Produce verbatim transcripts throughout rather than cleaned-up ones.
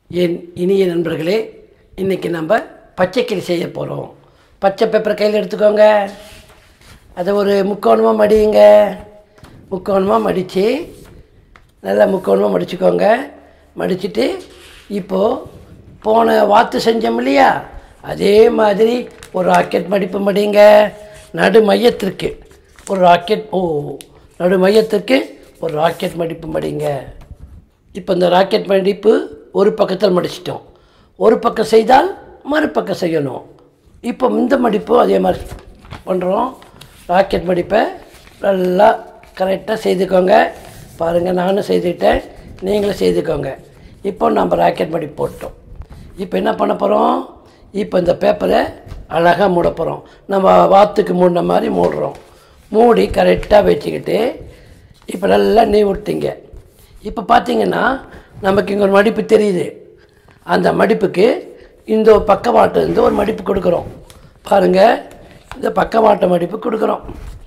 என் இனிய நண்பர்களே, இன்றைக்கி நம்ம பச்சைக்கிளி செய்ய போகிறோம். பச்சை பேப்பரை கையில் எடுத்துக்கோங்க. அதை ஒரு முக்கோணமாக மடியுங்க. முக்கோணமாக மடித்து நல்லா முக்கோணமாக மடிச்சுக்கோங்க. மடிச்சுட்டு இப்போது போன வாத்து செஞ்சோம் இல்லையா, அதே மாதிரி ஒரு ராக்கெட் மடிப்பு மடிங்க. நடு மையத்திற்கு ஒரு ராக்கெட் ஓ நடு மையத்திற்கு ஒரு ராக்கெட் மடிப்பு மடிங்க. இப்போ இந்த ராக்கெட் மடிப்பு ஒரு பக்கத்தில் மடிச்சிட்டோம். ஒரு பக்கம் செய்தால் மறுபக்கம் செய்யணும். இப்போ இந்த மடிப்பு அதே மாதிரி பண்ணுறோம். ராக்கெட் மடிப்பை நல்லா கரெக்டாக செய்துக்கோங்க. பாருங்கள், நானும் செய்துக்கிட்டேன், நீங்களும் செய்துக்கோங்க. இப்போ நம்ம ராக்கெட் மடிப்பு போட்டோம். இப்போ என்ன பண்ண போகிறோம்? இப்போ இந்த பேப்பரை அழகாக மூட போகிறோம். நம்ம வாத்துக்கு மூடின மாதிரி மூடுறோம். மூடி கரெக்டாக வச்சுக்கிட்டு இப்போ நல்லா நீ விட்டீங்க. இப்போ பார்த்தீங்கன்னா நமக்கு இங்கே ஒரு மடிப்பு தெரியுது. அந்த மடிப்புக்கு இந்த பக்கவாட்டு இருந்து ஒரு மடிப்பு கொடுக்குறோம். பாருங்கள், இந்த பக்கவாட்டு மடிப்பு கொடுக்குறோம்.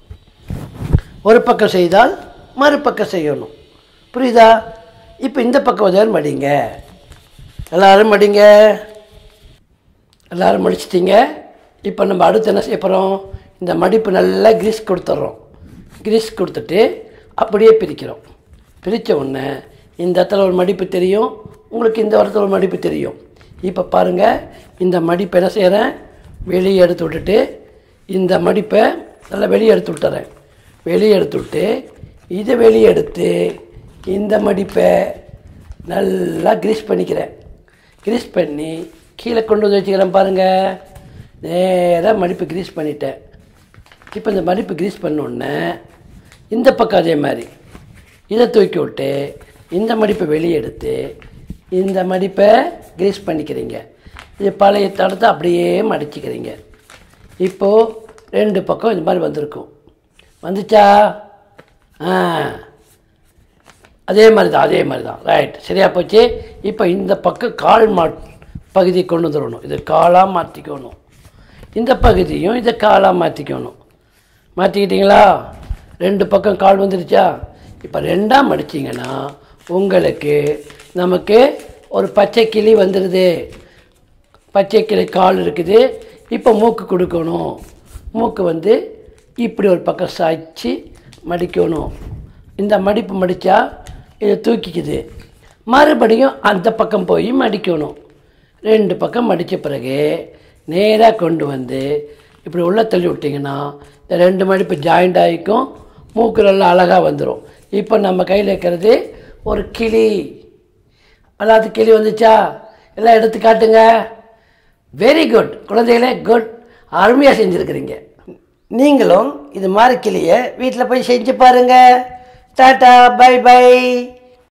ஒரு பக்கம் செய்தால் மறுபக்கம் செய்யணும். புரியுதா? இப்போ இந்த பக்கம் உதவி மடிங்க. எல்லோரும் மடிங்க. எல்லோரும் மடிச்சிட்டிங்க. இப்போ நம்ம அடுத்து என்ன செய்ய போகிறோம்? இந்த மடிப்பு நல்லா கிரீஸ் கொடுத்துட்றோம். கிரீஸ் கொடுத்துட்டு அப்படியே பிரிக்கிறோம். பிரித்த உடனே இந்த இடத்துல ஒரு மடிப்பு தெரியும், உங்களுக்கு இந்த இடத்துல ஒரு மடிப்பு தெரியும். இப்போ பாருங்கள், இந்த மடிப்பை என்ன செய்கிறேன்? வெளியே எடுத்து விட்டுட்டு இந்த மடிப்பை நல்லா வெளியே எடுத்து விட்டுறேன். வெளியே எடுத்து விட்டு இதை வெளியே எடுத்து இந்த மடிப்பை நல்லா கிரீஸ் பண்ணிக்கிறேன். கிரீஸ் பண்ணி கீழே கொண்டு வந்து வச்சுக்கிறேன். பாருங்கள், நேராக மடிப்பு கிரீஸ் பண்ணிட்டேன். இப்போ இந்த மடிப்பு கிரீஸ் பண்ணோடனே இந்த பக்கம் அதே மாதிரி இதை தூக்கி விட்டு இந்த மடிப்பை வெளியே எடுத்து இந்த மடிப்பை கிரீஸ் பண்ணிக்கிறீங்க. இது பழைய தடத்தை அப்படியே மடிச்சிக்கிறீங்க. இப்போது ரெண்டு பக்கம் இது மாதிரி வந்திருக்கும். வந்துச்சா? ஆ, அதே மாதிரி தான் அதே மாதிரி தான் ரைட், சரியாக போச்சு. இப்போ இந்த பக்கம் கால் மா பகுதி கொண்டு வந்துடணும். இது காலாக மாற்றிக்கணும். இந்த பகுதியும் இதை காலாக மாற்றிக்கணும். மாற்றிக்கிட்டிங்களா? ரெண்டு பக்கம் கால் வந்துடுச்சா? இப்போ ரெண்டாக மடிச்சிங்கன்னா உங்களுக்கு நமக்கு ஒரு பச்சை கிளி வந்துடுது. பச்சை கிளி கால் இருக்குது. இப்போ மூக்கு கொடுக்கணும். மூக்கு வந்து இப்படி ஒரு பக்கம் சாய்ச்சி மடிக்கணும். இந்த மடிப்பு மடித்தா இதை தூக்கிக்குது. மறுபடியும் அந்த பக்கம் போய் மடிக்கணும். ரெண்டு பக்கம் மடித்த பிறகு நேராக கொண்டு வந்து இப்படி உள்ளே தள்ளி விட்டிங்கன்னா இந்த ரெண்டு மடிப்பு ஜாயிண்ட் ஆகிக்கும். மூக்கு நல்லா அழகாக வந்துடும். இப்போ நம்ம கையில் இருக்கிறது ஒரு கிளி. அல்லாத கிளி வந்துச்சா? எல்லாம் எடுத்து காட்டுங்க. வெரி குட் குழந்தைகளே, குட், அருமையாக செஞ்சுருக்கிறீங்க. நீங்களும் இது மாதிரி கிளியை வீட்டில் போய் செஞ்சு பாருங்கள். Ta ta, bye by.